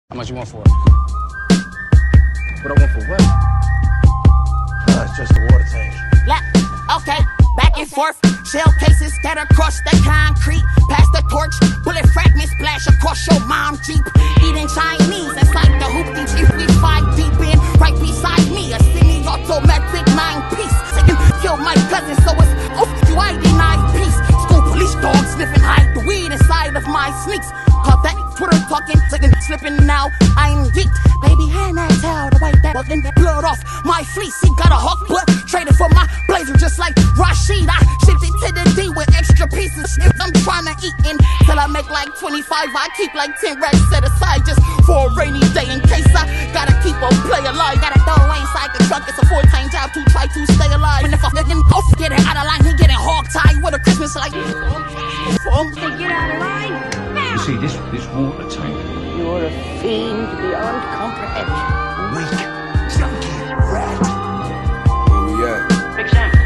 How much you want for it? What I want for what? It's just a water tank. Okay, back and forth. Shell cases scattered across the concrete. Pass the torch, bullet fragments splash across your mom's Jeep. Eating Chinese inside the hoopty if we fight deep in. Right beside me, a semi-automatic 9-piece. Kill my cousin, so it's off you I deny peace. School police dogs sniffing hide the weed inside of my sneaks. Caught that Twitter talking, slipping now. I'm geeked. Baby, hand that towel to wipe that blood off my fleece. He got a hawk, but traded for my blazer just like Rashid. I shipped it to the D with extra pieces. I'm trying to eat until I make like 25. I keep like 10 racks set aside just for a rainy day in case I gotta keep a play alive. Gotta throw away inside the truck. It's a full-time job to try to stay alive. And if I let him off, get it out of line, he getting hog-tied with a Christmas like. Say get out of line now. You see, this water tank. You're a fiend beyond comprehension. Weak, skunky, rat. Where we at? Big Sam.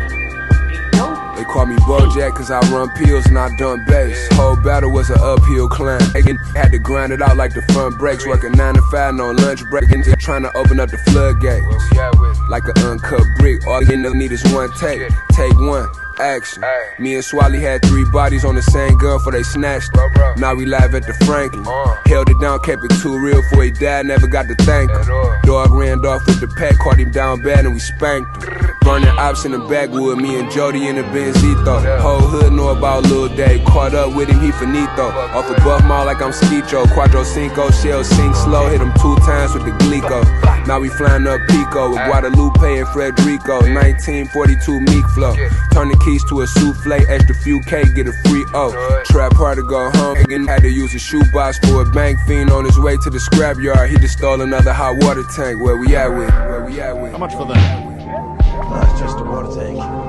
They call me Bojack cause I run pills and I dump bass. Whole battle was an uphill climb. Had to grind it out like the front brakes. Working 9 to 5, no lunch break. And trying to open up the floodgates. Like an uncut brick, all you need is one take. Take one. Action. Me and Swally had 3 bodies on the same gun for they snatched it. Now we live at the Franklin. Held it down, kept it too real before he died, never got to thank him. Dog ran off with the pack, caught him down bad and we spanked him. Burning ops in the backwood, me and Jody in the Benzito. Whole hood know about Lil Dave, caught up with him, he finito. Off a Buff Mall like I'm Skeecho, Quattro Cinco, shell sink slow, hit him 2 times with the Glico. Now we flying up Pico with Guadalupe and Frederico. 1942 Meek flow, turn the keys to a souffle, extra few K, get a free O. Trap hard to go home, had to use a shoebox for a bank fiend on his way to the scrapyard. He just stole another hot water tank. Where we at with? How much for that? It's just a water tank.